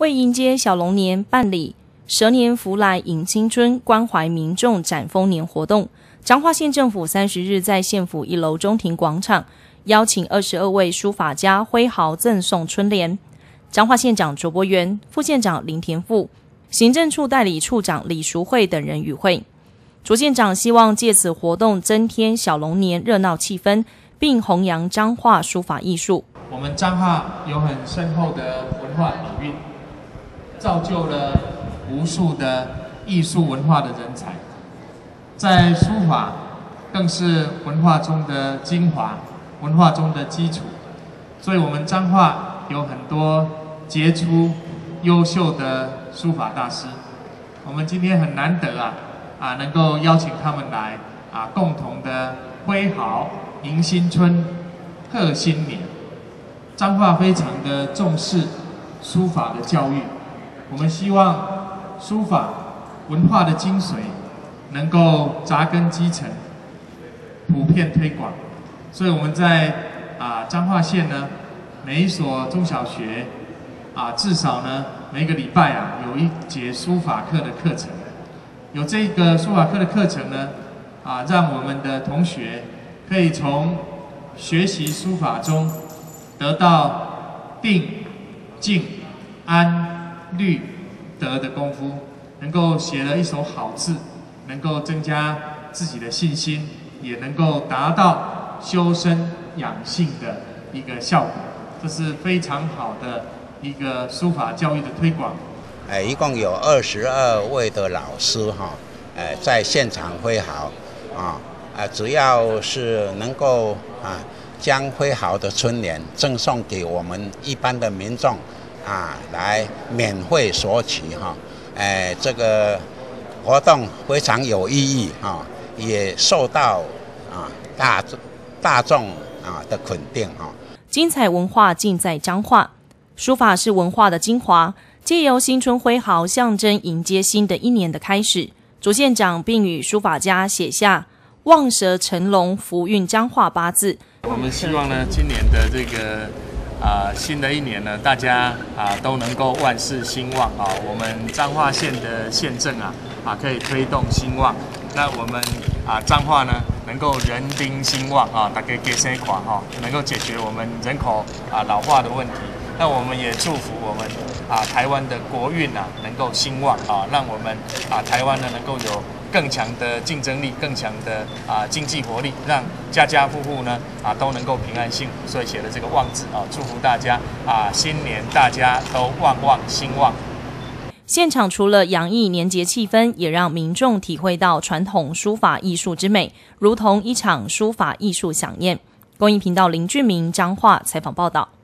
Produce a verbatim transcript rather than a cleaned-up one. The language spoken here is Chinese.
为迎接小龙年，办理蛇年福来迎新春，关怀民众展丰年活动。彰化县政府三十日在县府一楼中庭广场邀请二十二位书法家挥毫赠送春联。彰化县长卓博源、副县长林田富、行政处代理处长李淑慧等人与会。卓县长希望借此活动增添小龙年热闹气氛，并弘扬彰化书法艺术。 我们彰化有很深厚的文化底蕴，造就了无数的艺术文化的人才，在书法更是文化中的精华，文化中的基础。所以我们彰化有很多杰出、优秀的书法大师。我们今天很难得啊啊，能够邀请他们来啊，共同的挥毫迎新春、贺新年。彰化非常的重视书法的教育，我们希望书法文化的精髓能够扎根基层，普遍推广。所以我们在啊彰化县呢，每一所中小学啊，至少呢每个礼拜啊有一节书法课的课程。有这个书法课的课程呢，啊，让我们的同学可以从学习书法中得到定、静、安、律、德的功夫，能够写了一手好字，能够增加自己的信心，也能够达到修身养性的一个效果。这是非常好的一个书法教育的推广。 呃，一共有二十二位的老师哈，呃，在现场挥毫啊，呃，主要是能够啊。将挥毫的春联赠送给我们一般的民众啊，来免费索取哈。哎，这个活动非常有意义哈，也受到啊大大众啊的肯定哈。 精彩文化尽在彰化，书法是文化的精华，借由新春挥毫，象征迎接新的一年的开始。卓县长并与书法家写下“望蛇成龙，福运彰化”八字。 我们希望呢，今年的这个啊、呃、新的一年呢，大家啊、呃、都能够万事兴旺啊。我们彰化县的县政啊啊可以推动兴旺，那我们啊彰化呢能够人丁兴旺啊，大家给生款哈，能够解决我们人口啊老化的问题。那我们也祝福我们啊台湾的国运啊能够兴旺啊，让我们啊台湾呢能够有更强的竞争力，更强的啊经济活力，让家家户户呢啊都能够平安幸福。所以写了这个旺字啊，祝福大家啊新年大家都旺旺兴旺。 现场除了洋溢年节气氛，也让民众体会到传统书法艺术之美，如同一场书法艺术飨宴。公益频道林俊明彰化采访报道。